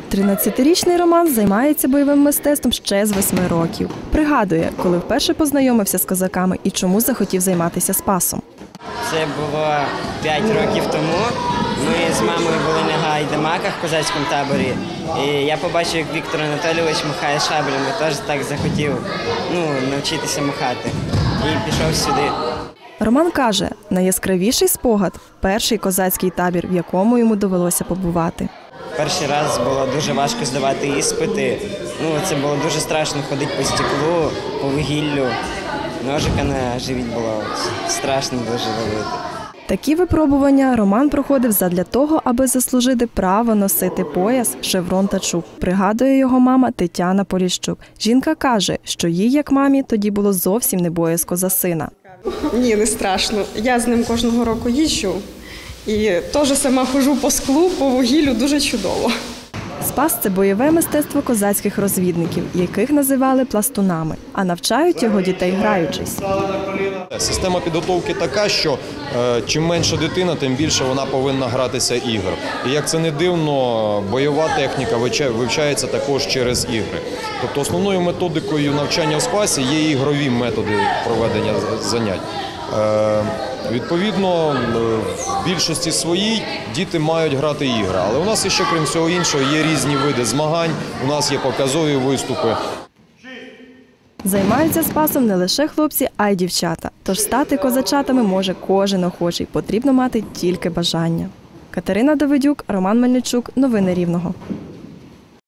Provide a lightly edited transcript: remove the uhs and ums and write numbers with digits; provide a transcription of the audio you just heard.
13-річний Роман займається бойовим мистецтвом ще з 8 років. Пригадує, коли вперше познайомився з козаками і чому захотів займатися спасом. Це було 5 років тому. Ми з мамою були на гайдамаках в козацькому таборі. І я побачив, як Віктор Анатолійович махає шаблями. Теж так захотів навчитися махати. І пішов сюди. Роман каже, найяскравіший спогад – перший козацький табір, в якому йому довелося побувати. Перший раз було дуже важко здавати іспити. Це було дуже страшно ходити по стеклу, по вугіллю. Ножика на живіт було страшно дуже ловити. Такі випробування Роман проходив задля того, аби заслужити право носити пояс, шеврон та чуб. Пригадує його мама Тетяна Поліщук. Жінка каже, що їй, як мамі, тоді було зовсім не боязко за сина. Ні, не страшно. Я з ним кожного року їжджу і теж сама ходжу по склу, по вугіллю, дуже чудово. Спас – це бойове мистецтво козацьких розвідників, яких називали пластунами, а навчають його дітей граючись. Система підготовки така, що чим менша дитина, тим більше вона повинна гратися ігор. І як це не дивно, бойова техніка вивчається також через ігри. Тобто основною методикою навчання в спасі є ігрові методи проведення занять. Відповідно, в більшості своїй діти мають грати ігри. Але у нас ще, крім всього іншого, є різні види змагань, у нас є показові виступи. Займаються спасом не лише хлопці, а й дівчата. Тож стати козачатами може кожен охочий, потрібно мати тільки бажання. Катерина Давидюк, Роман Мельничук. Новини Рівного.